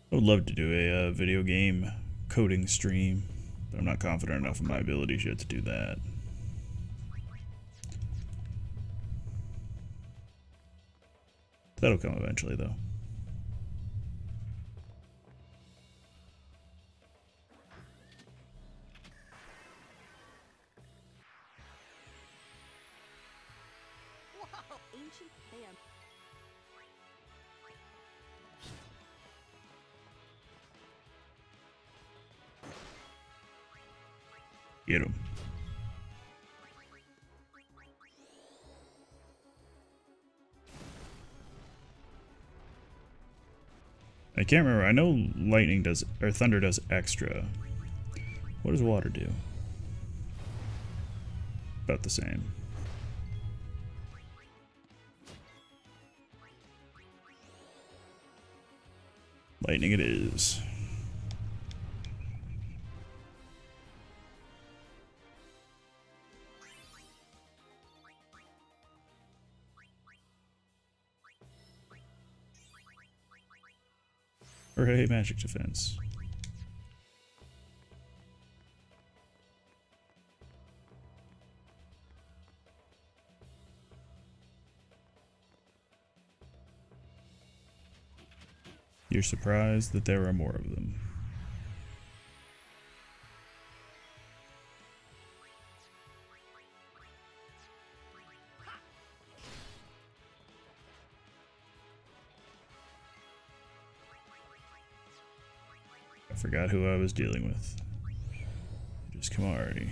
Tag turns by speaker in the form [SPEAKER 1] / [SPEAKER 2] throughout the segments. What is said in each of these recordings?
[SPEAKER 1] I would love to do a video game coding stream, but I'm not confident enough in my abilities yet to do that. That'll come eventually, though.
[SPEAKER 2] Wow, ancient band.
[SPEAKER 1] Get him. I can't remember. I know lightning does, or thunder does extra. What does water do? About the same. Lightning it is. Hooray, magic defense. You're surprised that there are more of them. I forgot who I was dealing with. Just come already.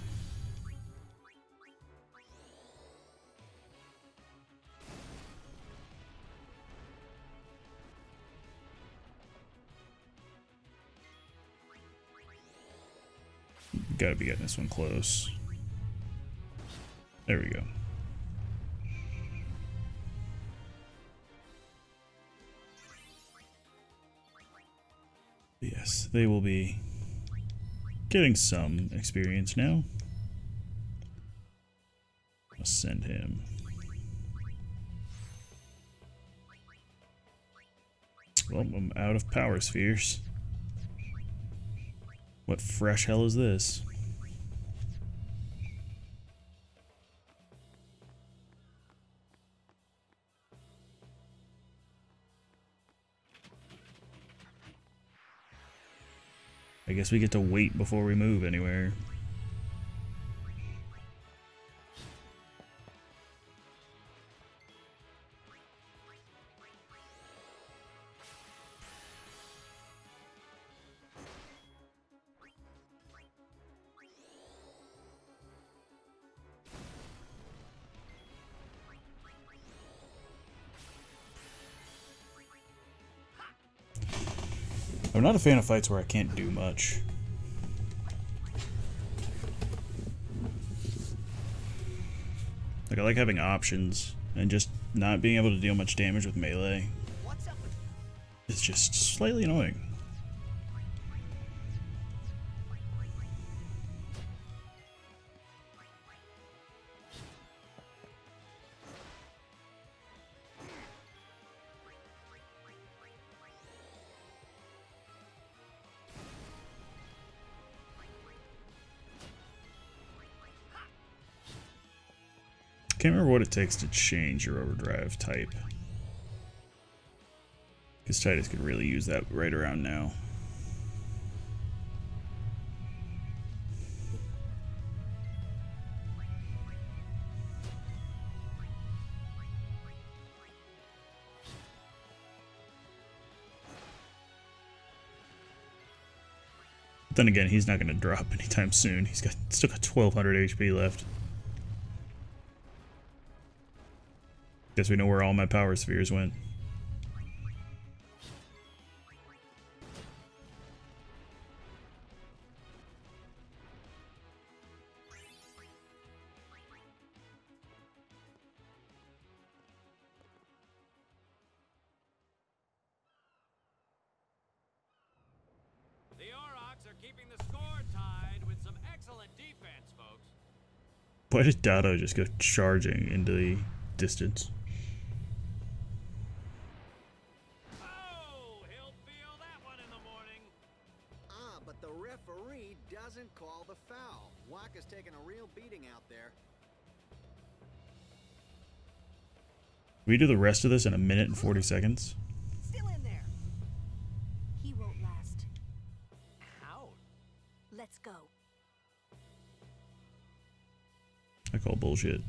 [SPEAKER 1] Gotta be getting this one close. There we go. Yes, they will be getting some experience now. I'll send him. Well, I'm out of power spheres. What fresh hell is this? I guess we get to wait before we move anywhere. I'm not a fan of fights where I can't do much. Like, I like having options, and just not being able to deal much damage with melee is just slightly annoying. Can't remember what it takes to change your overdrive type. Because Titus could really use that right around now. But then again, he's not going to drop anytime soon. He's still got 1200 HP left. Guess we know where all my power spheres went.
[SPEAKER 3] The Aurochs are keeping the score tied with some excellent defense, folks.
[SPEAKER 1] Why did Dado just go charging into the distance?
[SPEAKER 3] Oh, he'll feel that
[SPEAKER 4] doesn't call the foul. Waka's taking a real beating out there.
[SPEAKER 1] We do the rest of this in 1 minute and 40 seconds.
[SPEAKER 2] Still in there. He won't last.
[SPEAKER 3] Out.
[SPEAKER 2] Let's go.
[SPEAKER 1] I call bullshit.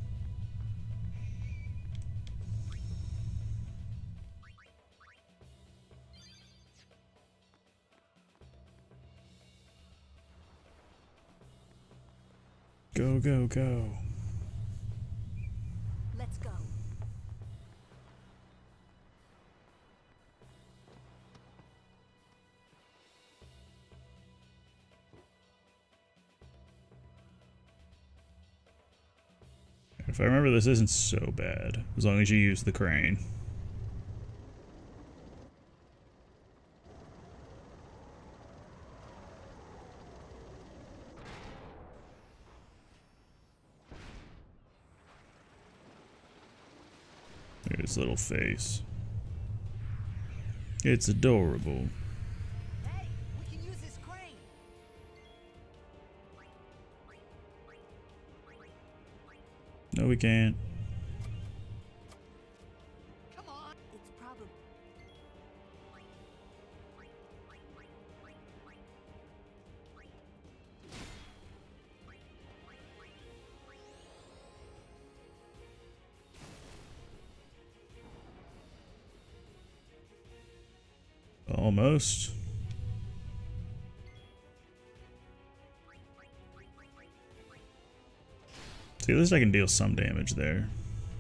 [SPEAKER 1] Go, go, go.
[SPEAKER 2] Let's go.
[SPEAKER 1] If I remember, this isn't so bad, as long as you use the crane. Look at his little face. It's adorable.
[SPEAKER 2] Hey, we can use this crane.
[SPEAKER 1] No, we can't.
[SPEAKER 2] Come on. It's probably.
[SPEAKER 1] Almost. See, at least I can deal some damage there.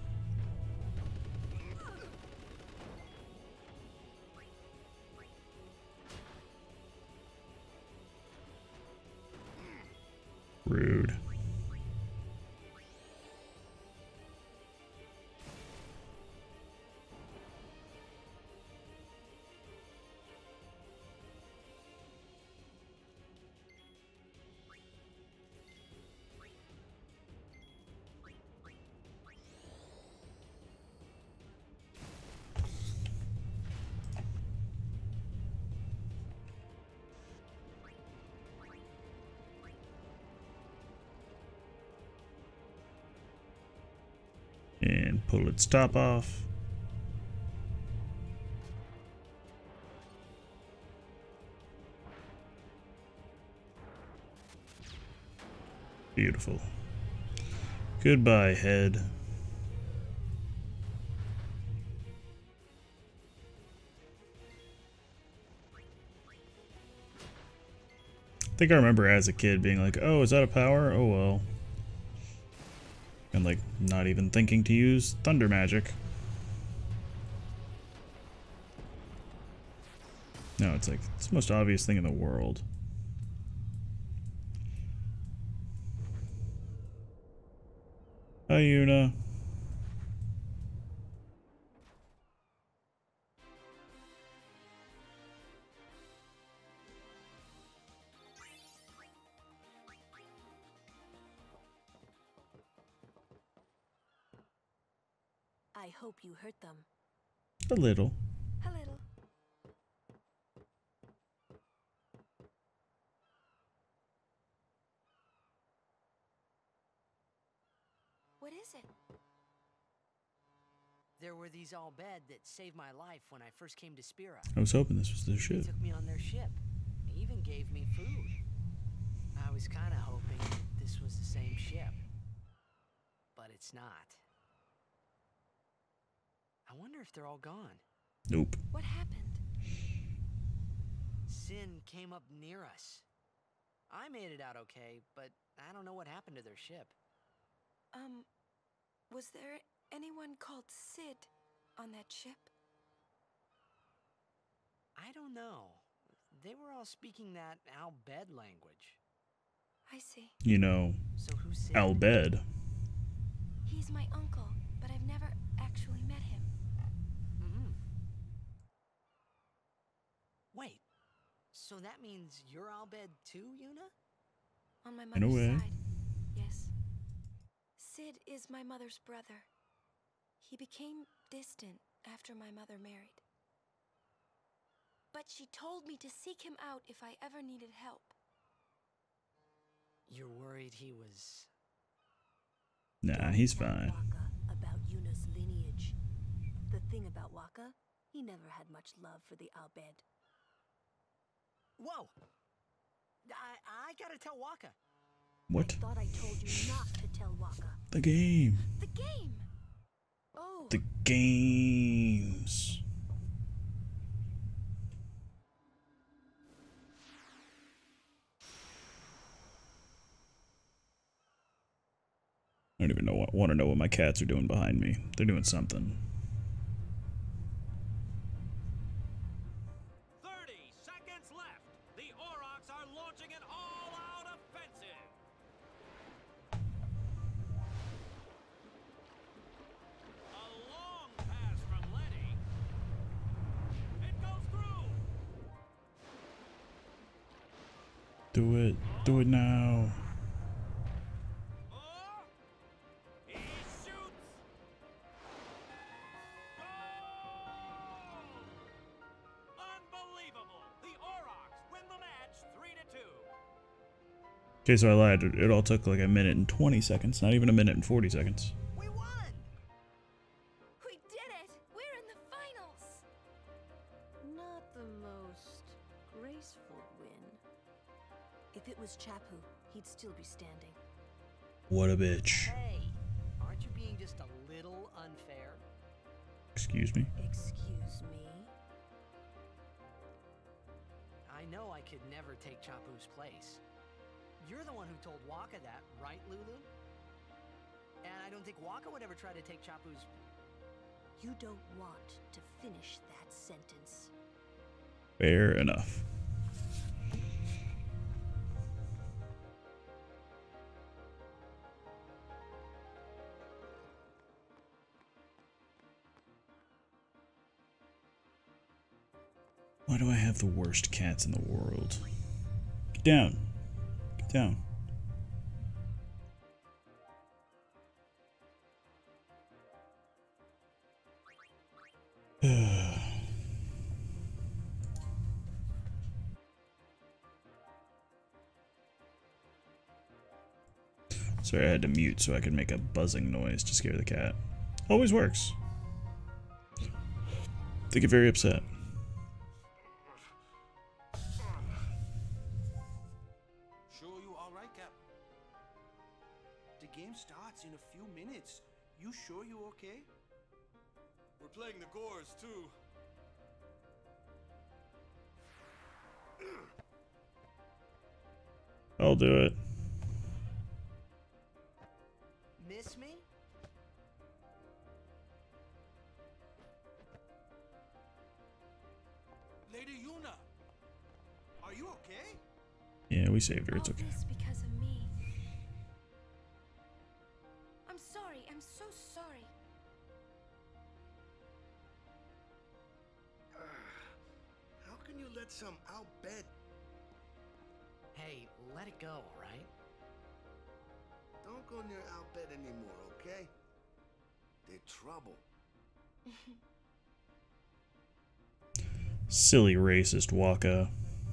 [SPEAKER 1] Rude. And pull its top off. Beautiful. Goodbye, head. I think I remember as a kid being like, oh, is that a power? Oh well. And like not even thinking to use thunder magic. No, it's like it's the most obvious thing in the world. Hi, Yuna.
[SPEAKER 2] I hope you hurt them.
[SPEAKER 1] A little.
[SPEAKER 2] A little. What is it?
[SPEAKER 5] There were these all bed that saved my life when I first came to Spira.
[SPEAKER 1] I was hoping this was their
[SPEAKER 5] They
[SPEAKER 1] ship.
[SPEAKER 5] took me on their ship. They even gave me food. I was kind of hoping this was the same ship. But it's not. I wonder if they're all gone.
[SPEAKER 1] Nope.
[SPEAKER 2] What happened?
[SPEAKER 5] Sin came up near us. I made it out okay, but I don't know what happened to their ship.
[SPEAKER 2] Was there anyone called Sid on that ship?
[SPEAKER 5] I don't know. They were all speaking that Al-Bed language.
[SPEAKER 2] I see.
[SPEAKER 1] You know,
[SPEAKER 5] So who's Sid?
[SPEAKER 1] Al-Bed.
[SPEAKER 2] He's my uncle, but I've never actually met him.
[SPEAKER 5] Wait, so that means you're Al-Bed too, Yuna?
[SPEAKER 2] On my
[SPEAKER 1] In a
[SPEAKER 2] mother's
[SPEAKER 1] way.
[SPEAKER 2] side, yes. Sid is my mother's brother. He became distant after my mother married. But she told me to seek him out if I ever needed help.
[SPEAKER 5] You're worried he was...
[SPEAKER 1] Nah, he's fine.
[SPEAKER 2] Waka about Yuna's lineage. The thing about Waka, he never had much love for the Al Bhed.
[SPEAKER 5] Whoa! I gotta tell Waka.
[SPEAKER 1] What?
[SPEAKER 2] I thought I told you not to tell Waka.
[SPEAKER 1] The game.
[SPEAKER 2] The game! Oh.
[SPEAKER 1] The games. I don't even want to know what my cats are doing behind me. They're doing something.
[SPEAKER 3] 30 seconds left. The Aurochs are launching an all-out offensive. A long pass from Letty. It goes through.
[SPEAKER 1] Do it. Do it now.
[SPEAKER 3] Oh! He shoots. Goal! Unbelievable. The Aurochs win the match 3-2.
[SPEAKER 1] Okay, so I lied. It all took like a minute and 20 seconds. Not even a minute and 40 seconds.
[SPEAKER 5] We won!
[SPEAKER 2] We did it! We're in the finals! Not the most graceful win. If it was Chapu, he'd still be standing.
[SPEAKER 1] What a bitch.
[SPEAKER 5] Hey, aren't you being just a little unfair?
[SPEAKER 1] Excuse me.
[SPEAKER 2] Excuse me?
[SPEAKER 5] I know I could never take Chapu's place. You're the one who told Waka that, right, Lulu? And I don't think Waka would ever try to take Chapu's...
[SPEAKER 2] You don't want to finish that sentence.
[SPEAKER 1] Fair enough. Why do I have the worst cats in the world? Get down. Get down. Sorry, I had to mute so I could make a buzzing noise to scare the cat. Always works. They get very upset.
[SPEAKER 6] Sure you all right, Cap? The game starts in a few minutes. You sure you okay?
[SPEAKER 7] We're playing the Goers, too.
[SPEAKER 1] I'll do it.
[SPEAKER 5] Miss me?
[SPEAKER 6] Lady Yuna, are you okay?
[SPEAKER 1] Yeah, we saved her. It's
[SPEAKER 2] All
[SPEAKER 1] okay.
[SPEAKER 2] this because of me. I'm sorry. I'm so sorry.
[SPEAKER 6] How can you let some outbed?
[SPEAKER 5] Hey, let it go, all right?
[SPEAKER 6] Don't go near outbed anymore, okay? They're trouble.
[SPEAKER 1] Silly racist Waka.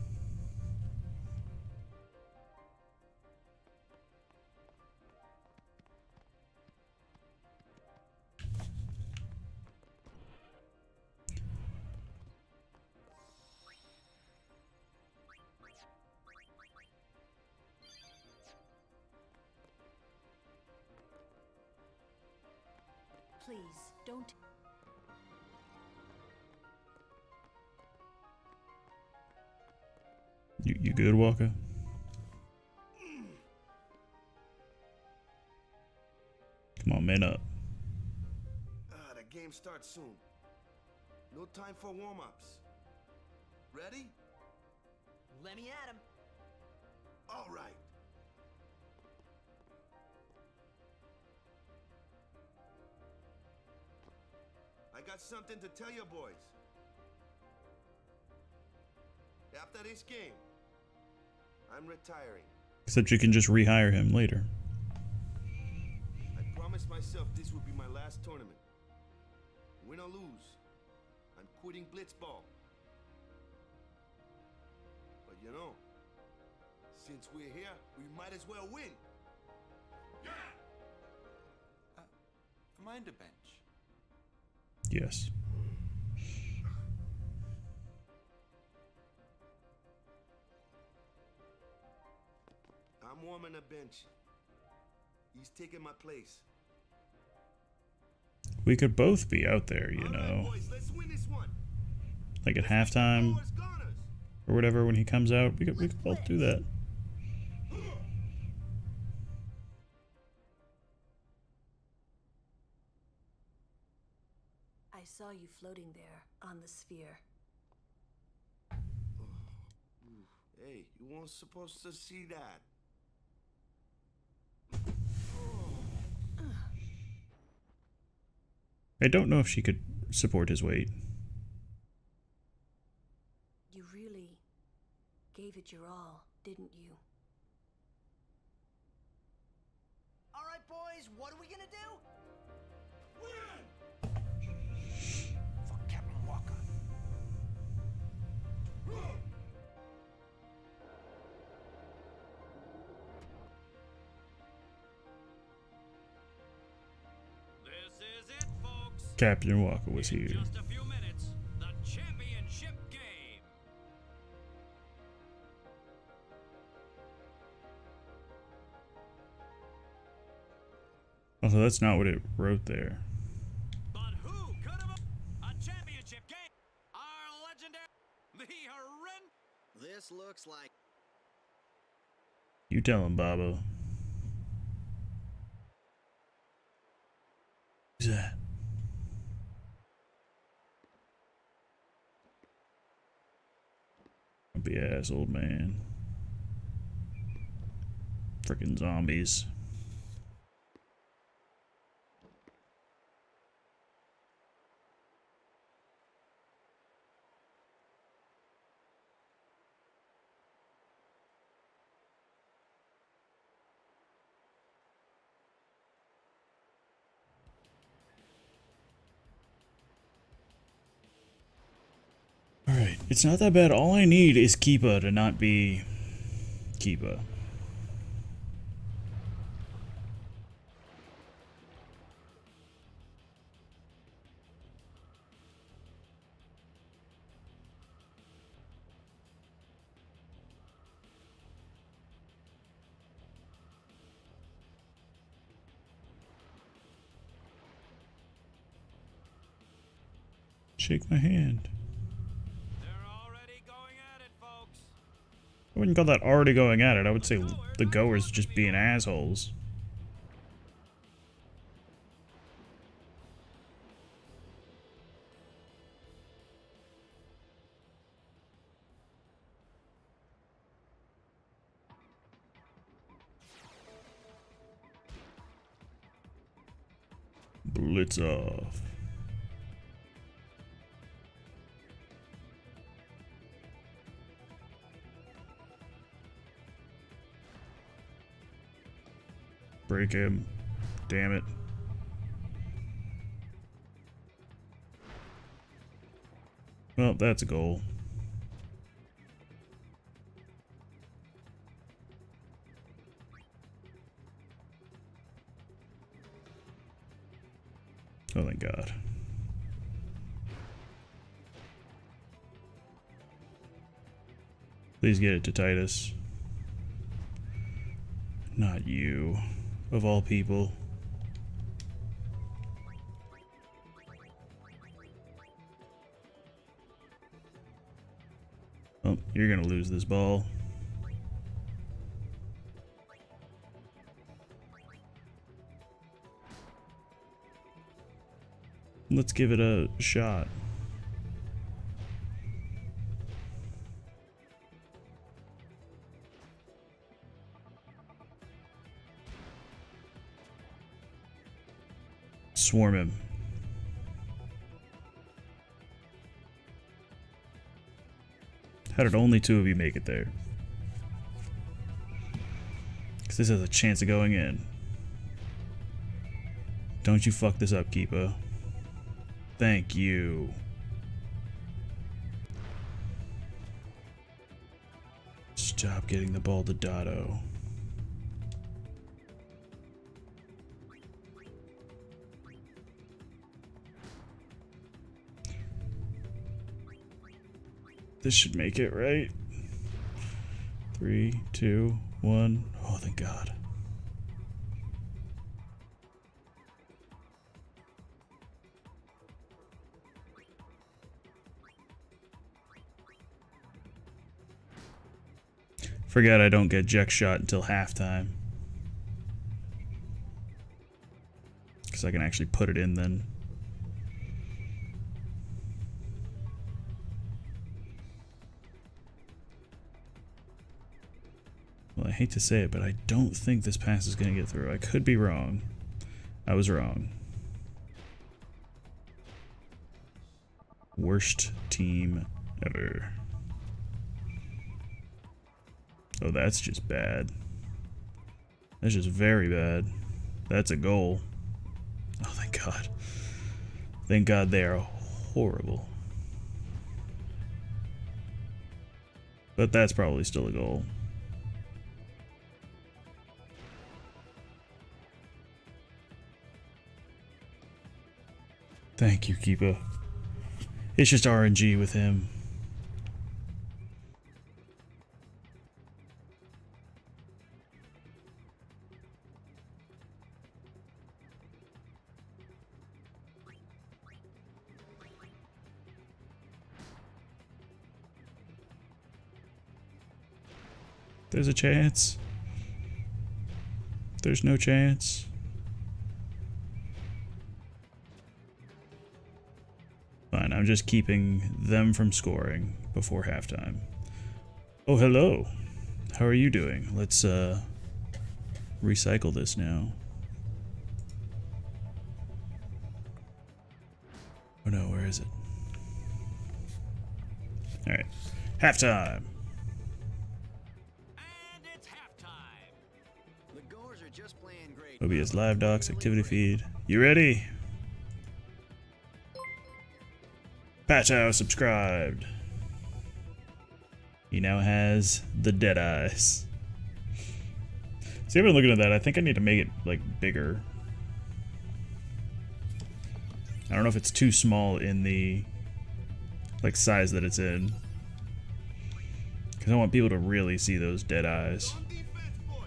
[SPEAKER 2] Please, don't.
[SPEAKER 1] You good, Waka? Come on, man up.
[SPEAKER 6] The game starts soon. No time for warm-ups. Ready?
[SPEAKER 5] Let me at him.
[SPEAKER 6] All right. I got something to tell you boys. After this game, I'm retiring.
[SPEAKER 1] Except you can just rehire him later.
[SPEAKER 6] I promised myself this would be my last tournament. Win or lose, I'm quitting Blitzball. But you know,
[SPEAKER 7] Since we're here, we might as well win.
[SPEAKER 6] Mind the bench.
[SPEAKER 1] Yes.
[SPEAKER 7] I'm warming the bench. He's taking my place.
[SPEAKER 1] We could both be out there, you
[SPEAKER 7] All right,
[SPEAKER 1] know.
[SPEAKER 7] boys, let's win this one.
[SPEAKER 1] Like at halftime
[SPEAKER 7] Goers, goners.
[SPEAKER 1] or whatever when he comes out. We could both do that.
[SPEAKER 2] I saw you floating there on the sphere.
[SPEAKER 7] Hey, you weren't supposed to see that.
[SPEAKER 1] I don't know if she could support his weight.
[SPEAKER 2] You really gave it your all, didn't you?
[SPEAKER 5] All right, boys, what are we gonna do?
[SPEAKER 6] For Captain Walker.
[SPEAKER 3] This is it, folks.
[SPEAKER 1] Captain Walker was
[SPEAKER 3] In
[SPEAKER 1] here.
[SPEAKER 3] just a few minutes, the championship game.
[SPEAKER 1] Also, that's not what it wrote there.
[SPEAKER 3] But who could have a championship game? Our legendary, the
[SPEAKER 4] This looks like...
[SPEAKER 1] You tell him, Baba. Who's that? Grumpy ass old man. Frickin' zombies. Alright, it's not that bad. All I need is Keepa to not be Keepa. Shake my hand.
[SPEAKER 3] they're already going at it, folks.
[SPEAKER 1] I wouldn't call that already going at it. I would say the goers just being assholes. Blitz off. Break him. Damn it. Well, that's a goal. Oh, thank God. Please get it to Titus. Not you. Of all people. Oh, you're gonna lose this ball. Let's give it a shot. Swarm him. How did only two of you make it there? Because this has a chance of going in. Don't you fuck this up, Keepa. Thank you. job getting the ball to Dotto. This should make it, right? 3, 2, 1. Oh, thank God. Forget I don't get Jeck shot until halftime. Because I can actually put it in then. Well, I hate to say it, but I don't think this pass is going to get through. I could be wrong. I was wrong. Worst team ever. Oh, that's just bad. That's just very bad. That's a goal. Oh, thank God. Thank God they are horrible. But that's probably still a goal. Thank you, Keeper. It's just RNG with him. There's a chance. There's no chance. Fine, I'm just keeping them from scoring before halftime. Oh, hello. How are you doing? Let's recycle this now. Oh no, where is it? Alright. Halftime.
[SPEAKER 3] And it's halftime.
[SPEAKER 4] The Goers are just playing great.
[SPEAKER 1] OBS live docs, activity feed. You ready? Pacho subscribed. He now has the dead eyes. See, I've been looking at that. I think I need to make it like bigger. I don't know if it's too small in the like size that it's in. Because I want people to really see those dead eyes.
[SPEAKER 7] On defense, boy.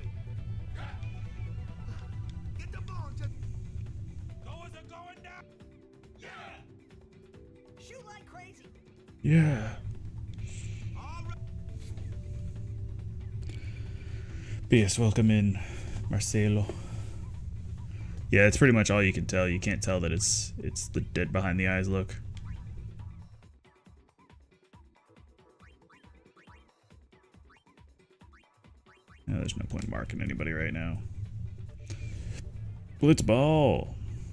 [SPEAKER 7] Get the ball. Just
[SPEAKER 3] Goers are going down. Yeah.
[SPEAKER 5] Shoot like crazy.
[SPEAKER 1] Yeah.
[SPEAKER 7] all right.
[SPEAKER 1] BS, welcome in, Marcelo. Yeah, it's pretty much all you can tell. You can't tell that it's the dead behind the eyes look. No, there's no point marking anybody right now. Blitz ball.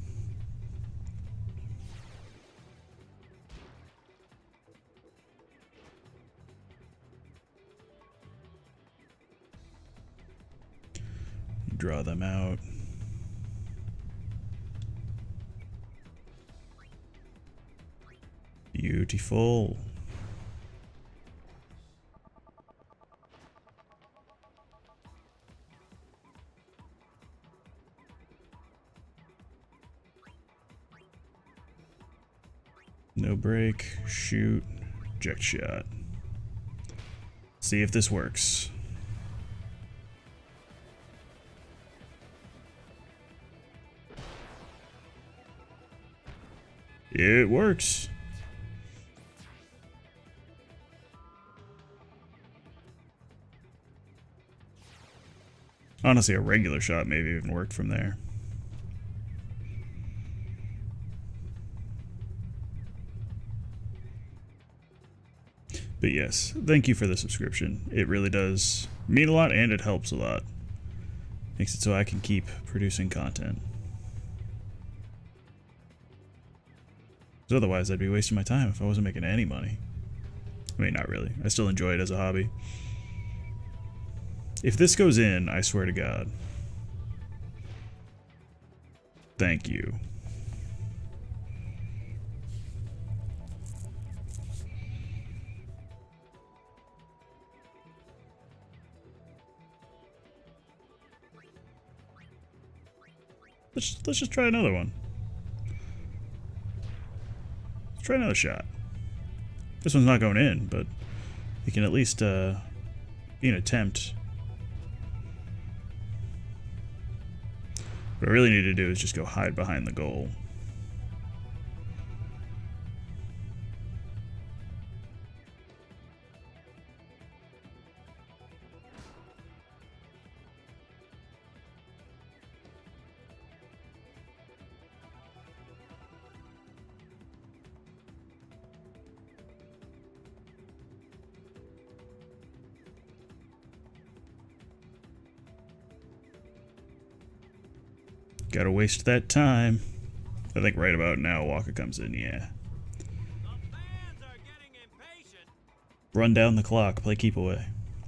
[SPEAKER 1] Draw them out. Beautiful. No break, shoot, eject shot. See if this works. It works. Honestly, a regular shot maybe even worked from there. But yes, thank you for the subscription. It really does mean a lot and it helps a lot. Makes it so I can keep producing content. Because otherwise I'd be wasting my time if I wasn't making any money. I mean, not really. I still enjoy it as a hobby. If this goes in, I swear to God. Thank you. Let's just try another one. Let's try another shot. This one's not going in, but we can at least be an attempt. What I really need to do is just go hide behind the goal. Gotta waste that time. I think right about now Walker comes in, yeah.
[SPEAKER 3] The fans are getting impatient.
[SPEAKER 1] Run down the clock, play keep away.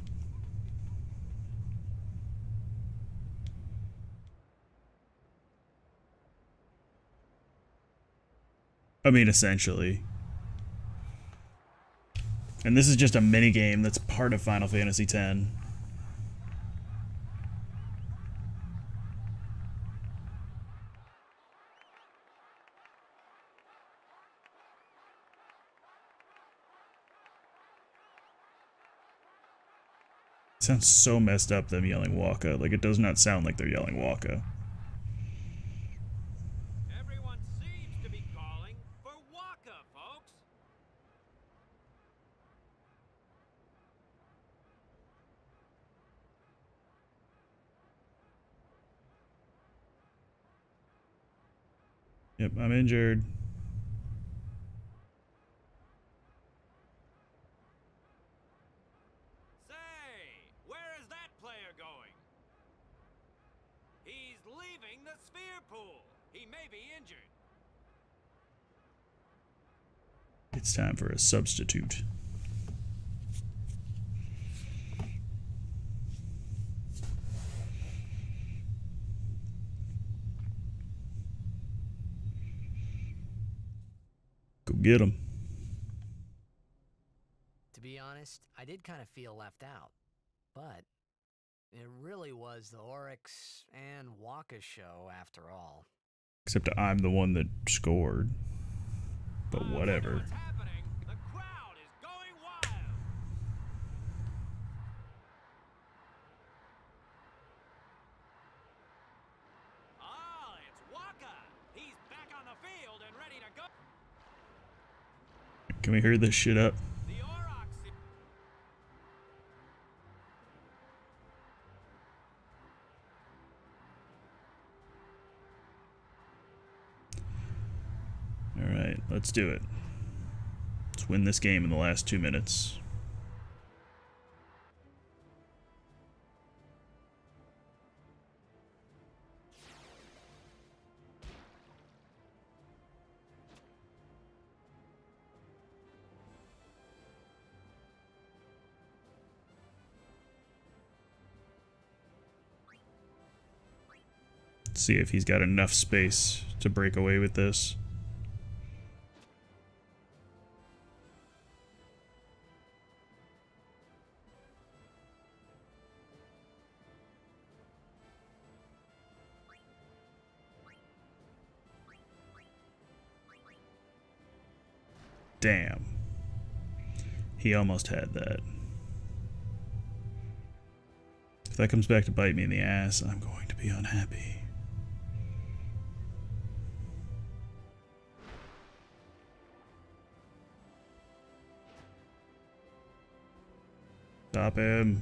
[SPEAKER 1] I mean, essentially. And this is just a mini game that's part of Final Fantasy X. Sounds so messed up, them yelling Waka. Like, it does not sound like they're yelling Waka.
[SPEAKER 3] Everyone seems to be calling for Waka, folks.
[SPEAKER 1] Yep, I'm injured. It's time for a substitute. Go get him.
[SPEAKER 5] To be honest, I did kind of feel left out. But it really was the Oryx and Waka show after all.
[SPEAKER 1] Except I'm the one that scored. But whatever.
[SPEAKER 3] What's happening? The crowd is going wild. Ah, it's Waka. He's back on the field and ready to go.
[SPEAKER 1] Can we hurry this shit up?
[SPEAKER 3] The Aurochs.
[SPEAKER 1] Alright, let's do it. Let's win this game in the last 2 minutes. Let's see if he's got enough space to break away with this. Damn. He almost had that. If that comes back to bite me in the ass, I'm going to be unhappy. Stop him.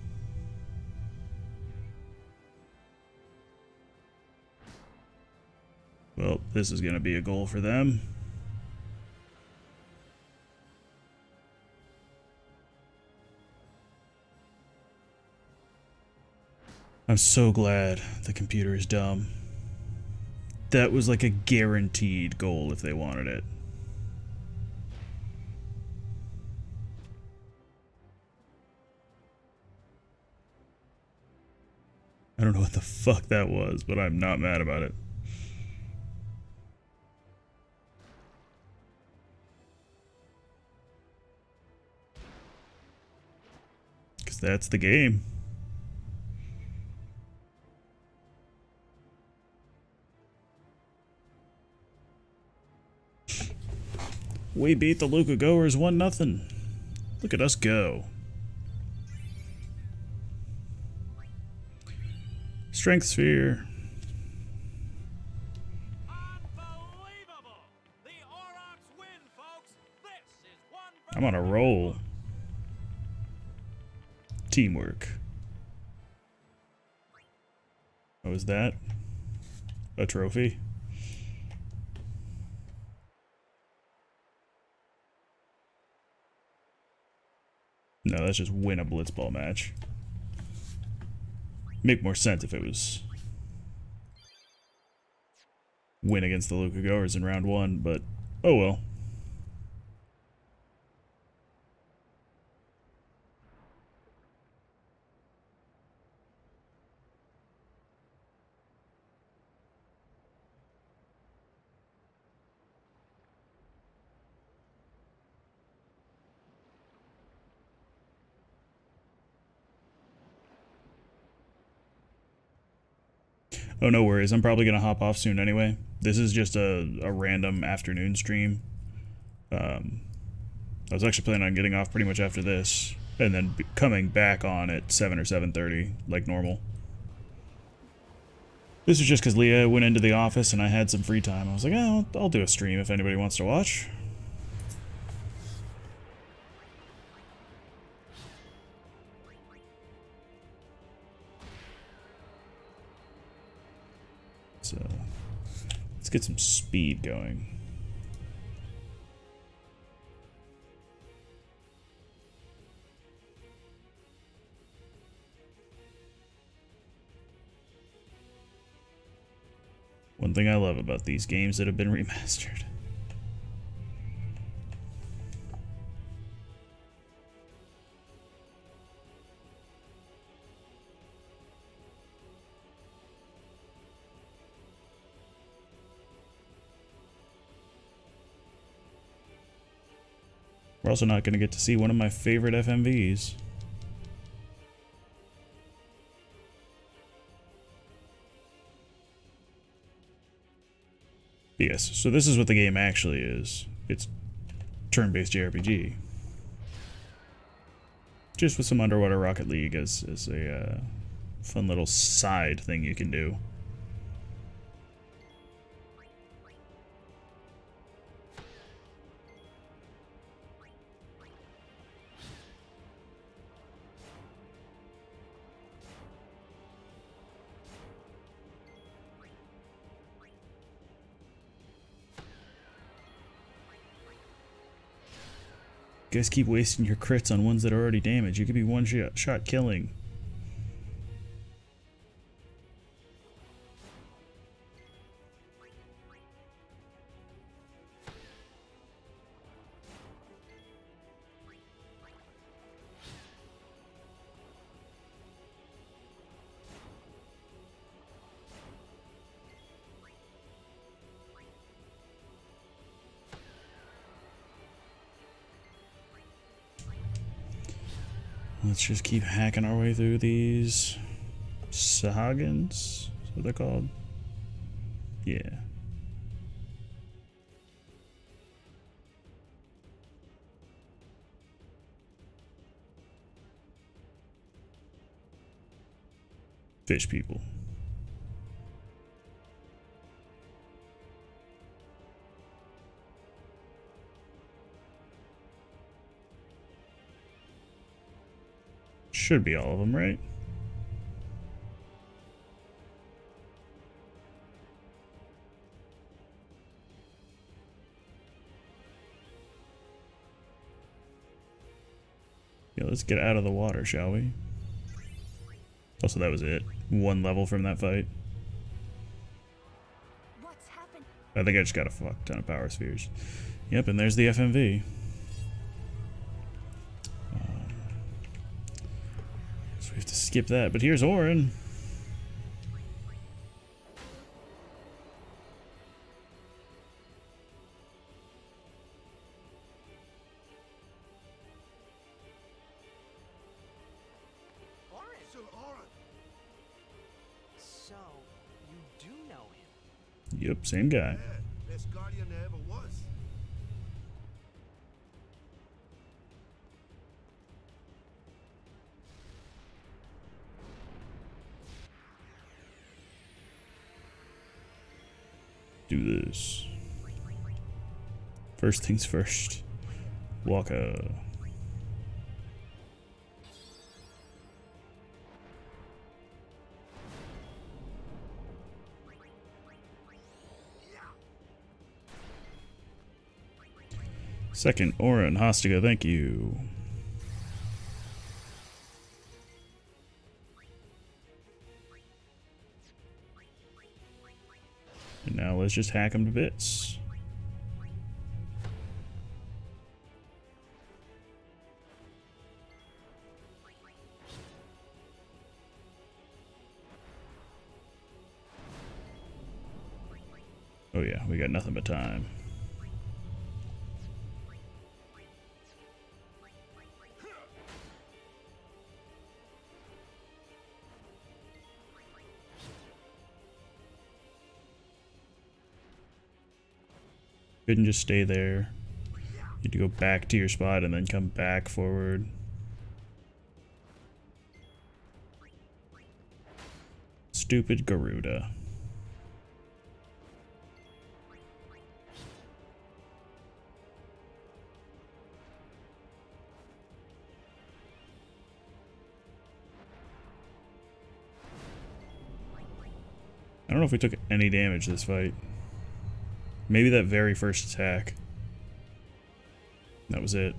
[SPEAKER 1] Well, this is going to be a goal for them. I'm so glad the computer is dumb. That was like a guaranteed goal if they wanted it. I don't know what the fuck that was, but I'm not mad about it. Because that's the game. We beat the Luca Goers 1-0. Look at us go. Strength sphere.
[SPEAKER 3] Unbelievable! The Aurochs win, folks. This is one for
[SPEAKER 1] I'm on a roll. Teamwork. Oh, is that a trophy? No, that's just win a blitzball match. Make more sense if it was win against the Luca Goers in round 1, but oh well. Oh, no worries. I'm probably going to hop off soon anyway. This is just a random afternoon stream. I was actually planning on getting off pretty much after this, and then coming back on at 7 or 7:30, like normal. This is just because Leah went into the office and I had some free time. I was like, oh, I'll do a stream if anybody wants to watch. So, let's get some speed going. One thing I love about these games that have been remastered. We're also not going to get to see one of my favorite FMVs. Yes, so this is what the game actually is. It's turn-based JRPG. Just with some Underwater Rocket League as a fun little side thing you can do. You guys keep wasting your crits on ones that are already damaged. You could be one shot killing. Let's just keep hacking our way through these Sahagins. Is what they're called? Yeah. Fish people. Should be all of them, right? Yeah, let's get out of the water, shall we? Also, that was it. One level from that fight.
[SPEAKER 2] What's happened?
[SPEAKER 1] I think I just got a fuck ton of power spheres. Yep, and there's the FMV. So we have to skip that, but here's Orin.
[SPEAKER 6] Sir Orin.
[SPEAKER 5] So, you do know him.
[SPEAKER 1] Yep, same guy.
[SPEAKER 7] Yeah, best guardian there ever was.
[SPEAKER 1] Do this. First things first. Waka. Second, Aura and Hostiga, thank you. And now let's just hack them to bits. Oh yeah, we got nothing but time. Couldn't just stay there. You had to go back to your spot and then come back forward. Stupid Garuda. I don't know if we took any damage this fight. Maybe that very first attack. That was it.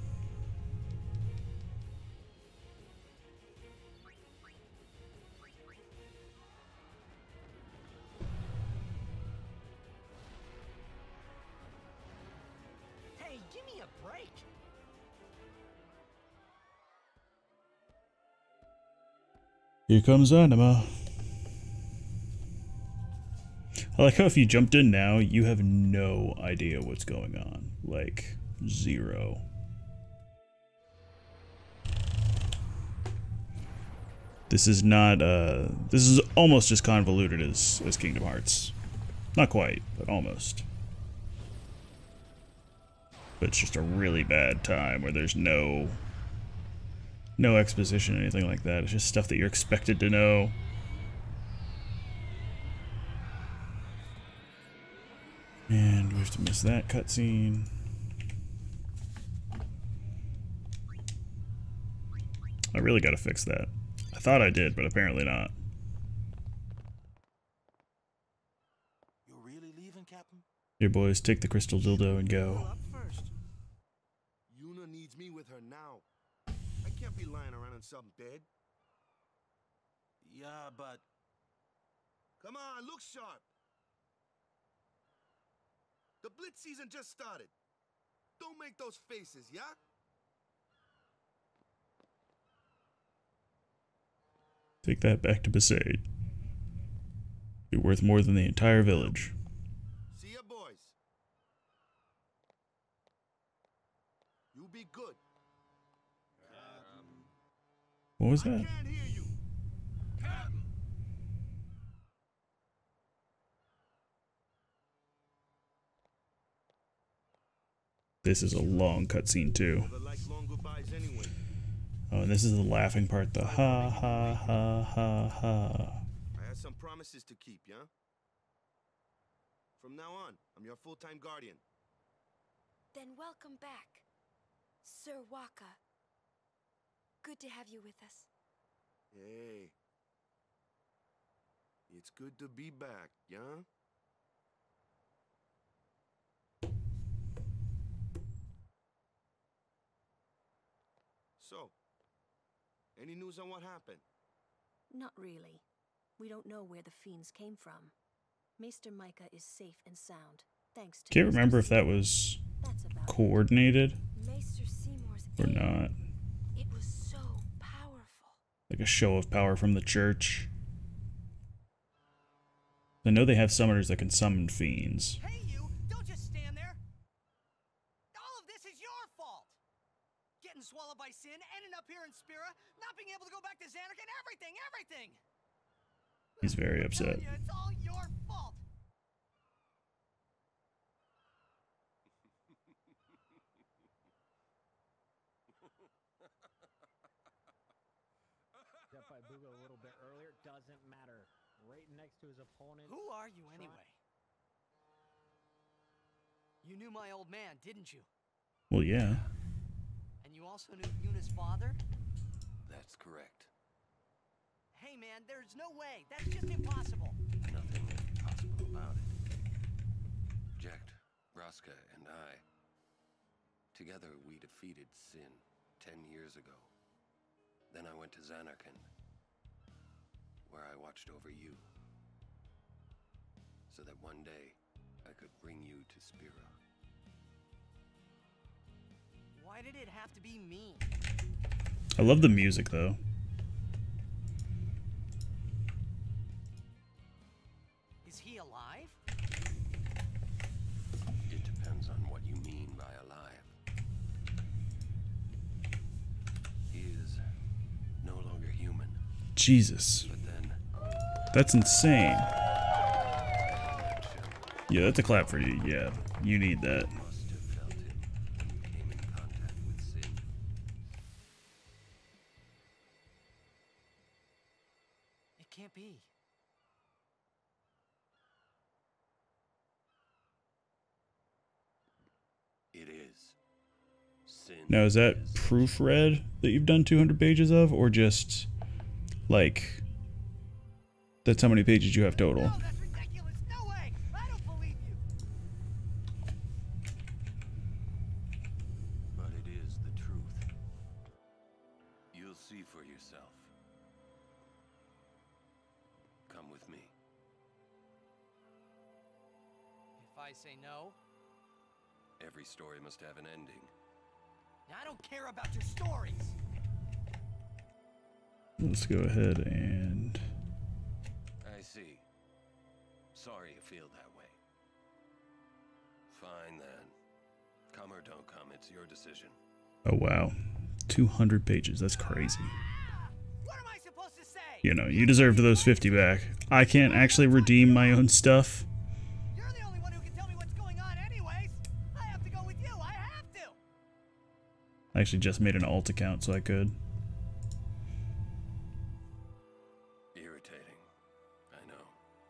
[SPEAKER 5] Hey, give me a break.
[SPEAKER 1] Here comes Anima. I like how if you jumped in now, you have no idea what's going on. Like, zero. This is not, this is almost as convoluted as Kingdom Hearts. Not quite, but almost. But it's just a really bad time where there's no exposition or anything like that. It's just stuff that you're expected to know. And we have to miss that cutscene. I really gotta fix that. I thought I did, but apparently not.
[SPEAKER 6] You're really leaving, Captain?
[SPEAKER 1] Here, boys, take the crystal dildo and
[SPEAKER 6] Pull
[SPEAKER 1] go.
[SPEAKER 6] up first.
[SPEAKER 7] Yuna needs me with her now. I can't be lying around in some bed.
[SPEAKER 6] Yeah, but
[SPEAKER 7] Come on, look sharp. The Blitz season just started. Don't make those faces, yeah?
[SPEAKER 1] Take that back to Besaid. Be worth more than the entire village.
[SPEAKER 7] See ya, boys. You be good.
[SPEAKER 1] What was
[SPEAKER 7] I
[SPEAKER 1] that?
[SPEAKER 7] can't hear you.
[SPEAKER 1] This is a long cutscene too.
[SPEAKER 7] Never like long goodbyes anyway.
[SPEAKER 1] Oh, and this is the laughing part. The ha ha ha ha ha.
[SPEAKER 7] I had some promises to keep, yeah? From now on, I'm your full-time guardian.
[SPEAKER 2] Then welcome back, Sir Waka. Good to have you with us.
[SPEAKER 7] Hey. It's good to be back, yeah? So, any news on what happened?
[SPEAKER 2] Not really. We don't know where the fiends came from. Maester Micah is safe and sound, thanks to
[SPEAKER 1] Can't
[SPEAKER 2] Maester
[SPEAKER 1] remember if that
[SPEAKER 2] Seymour.
[SPEAKER 1] was
[SPEAKER 2] That's about it.
[SPEAKER 1] coordinated
[SPEAKER 2] Maester Seymour's
[SPEAKER 1] or
[SPEAKER 2] aid.
[SPEAKER 1] not.
[SPEAKER 2] It was so powerful.
[SPEAKER 1] Like a show of power from the church. I know they have summoners that can summon fiends.
[SPEAKER 5] Hey, you! Don't just stand there! All of this is your fault! Getting swallowed by sin, ending up here in Spira, not being able to go back to Xanark, and everything!
[SPEAKER 1] He's very
[SPEAKER 5] I'm telling
[SPEAKER 1] upset.
[SPEAKER 5] you, it's all your fault!
[SPEAKER 8] Death by Booga a little bit earlier, doesn't matter. Right next to his opponent.
[SPEAKER 5] Who are you anyway? You knew my old man, didn't you?
[SPEAKER 1] Well, yeah.
[SPEAKER 5] And you also knew Yuna's father?
[SPEAKER 8] That's correct.
[SPEAKER 5] Hey man, there's no way. That's just impossible.
[SPEAKER 8] Nothing impossible about it. Jekt, Vraska, and I, together we defeated Sin 10 years ago. Then I went to Zanarkand, where I watched over you, so that one day I could bring you to Spira.
[SPEAKER 5] Why did it have to be me?
[SPEAKER 1] I love the music, though.
[SPEAKER 5] Is he alive?
[SPEAKER 8] It depends on what you mean by alive. He is no longer human.
[SPEAKER 1] Jesus.
[SPEAKER 8] But then,
[SPEAKER 1] That's insane. Yeah, that's a clap for you. Yeah, you need that.
[SPEAKER 8] you must have felt him when you came in contact with Sin.
[SPEAKER 5] It can't be.
[SPEAKER 8] It is. Sin.
[SPEAKER 1] Now, is that proofread that you've done 200 pages of, or just, like, that's how many pages you have total?
[SPEAKER 5] No, that's ridiculous. No way. I don't believe you.
[SPEAKER 8] But it is the truth. You'll see for yourself. Come with me.
[SPEAKER 5] If I say no,
[SPEAKER 8] Every story must have an ending.
[SPEAKER 5] I don't care about your stories.
[SPEAKER 1] Let's go ahead and...
[SPEAKER 8] I see. Sorry you feel that way. Fine then. Come or don't come, it's your decision.
[SPEAKER 1] Oh, wow. 200 pages. That's crazy.
[SPEAKER 5] What am I supposed to say?
[SPEAKER 1] You know, you deserved those 50 back. I can't actually redeem my own stuff.
[SPEAKER 5] You're the only one who can tell me what's going on anyways. I have to go with you. I have to.
[SPEAKER 1] I actually just made an alt account so I could.
[SPEAKER 8] Irritating. I know.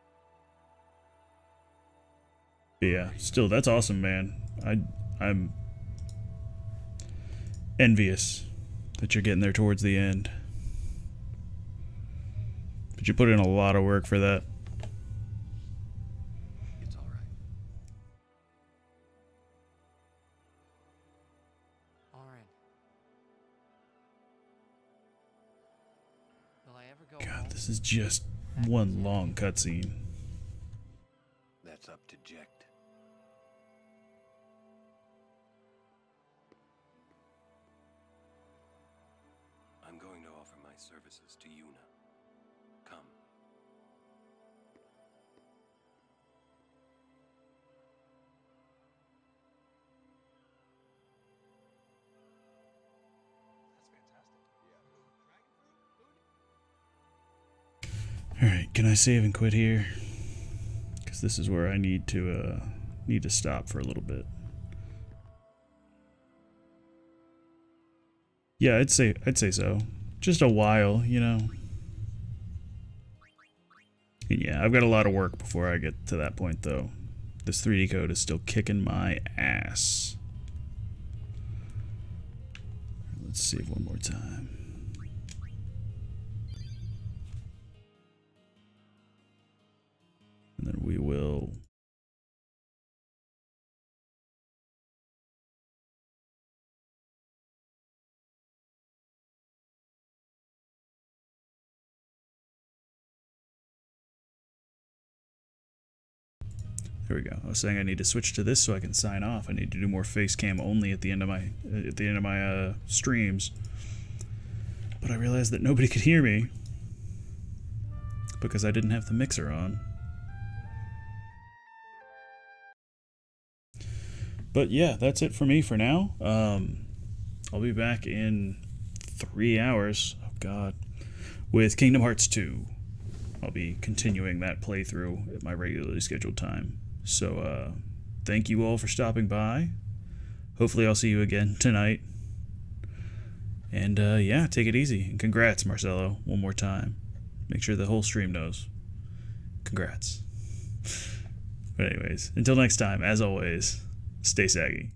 [SPEAKER 1] But yeah, still, that's awesome, man. I'm envious that you're getting there towards the end. But you put in a lot of work for that.
[SPEAKER 8] It's alright.
[SPEAKER 5] Oren. Will I ever go
[SPEAKER 1] God,
[SPEAKER 5] home?
[SPEAKER 1] this is just one long cutscene.
[SPEAKER 8] That's up to Jekt. I'm going to offer my services to Yuna. Come.
[SPEAKER 1] Alright, can I save and quit here? Because this is where I need to stop for a little bit. Yeah, I'd say so. Just a while, you know. And yeah, I've got a lot of work before I get to that point, though. This 3D code is still kicking my ass. Let's save one more time. And then we will... There we go. I was saying I need to switch to this so I can sign off. I need to do more face cam only at the end of my streams. But I realized that nobody could hear me because I didn't have the mixer on. But yeah, that's it for me for now. I'll be back in 3 hours. Oh God, with Kingdom Hearts 2. I'll be continuing that playthrough at my regularly scheduled time. So, thank you all for stopping by. Hopefully I'll see you again tonight. And, yeah, take it easy. And congrats, Marcelo, one more time. Make sure the whole stream knows. Congrats. But anyways, until next time, as always, Stay saggy.